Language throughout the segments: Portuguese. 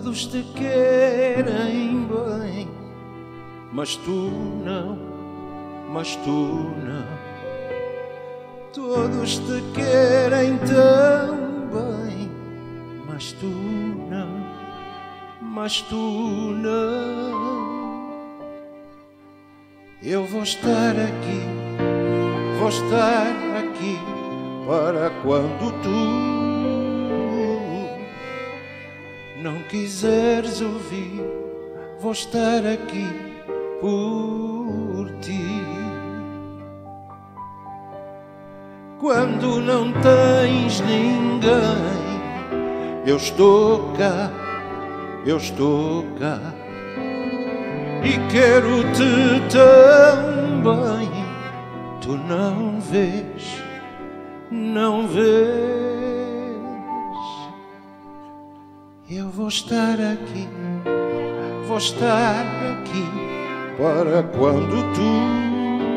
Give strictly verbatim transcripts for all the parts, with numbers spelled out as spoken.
Todos te querem bem, mas tu não, mas tu não. Todos te querem tão bem, mas tu não, mas tu não. Eu vou estar aqui, vou estar aqui para quando tu não quiseres ouvir, vou estar aqui por ti. Quando não tens ninguém, eu estou cá, eu estou cá. E quero-te tão bem, tu não vês, não vês. Eu vou estar aqui, vou estar aqui para quando tu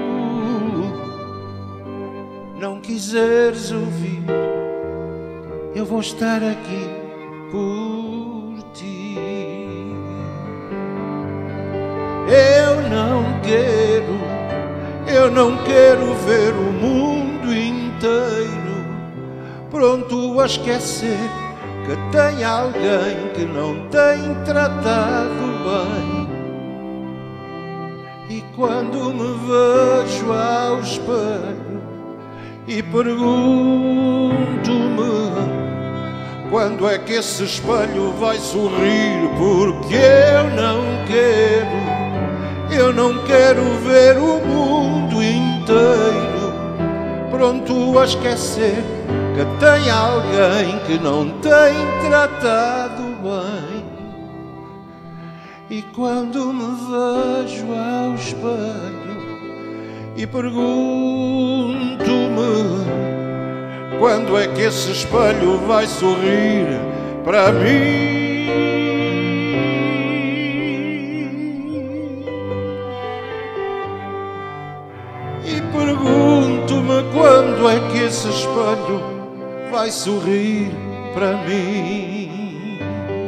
não quiseres ouvir, eu vou estar aqui por ti. Eu não quero, eu não quero ver o mundo inteiro pronto a esquecer que tem alguém que não tem tratado bem. E quando me vejo ao espelho e pergunto-me quando é que esse espelho vai sorrir, porque eu não quero, eu não quero ver o mundo inteiro pronto a esquecer que tem alguém que não tem tratado bem. E quando me vejo ao espelho e pergunto-me quando é que esse espelho vai sorrir para mim, e pergunto-me quando é que esse espelho vai sorrir para mim.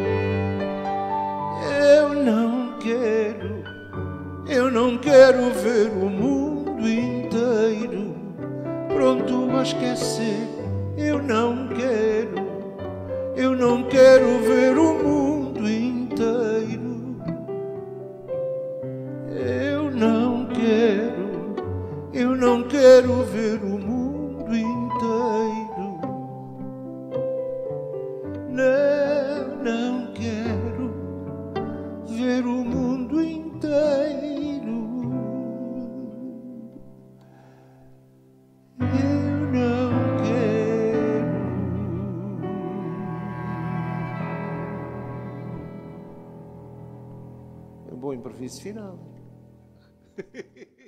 Eu não quero, eu não quero ver o mundo inteiro pronto a esquecer. Eu não quero, eu não quero ver o mundo inteiro. Eu não quero, eu não quero ver o mundo inteiro. Não, não quero ver o mundo inteiro. Eu não quero. É um bom improviso final.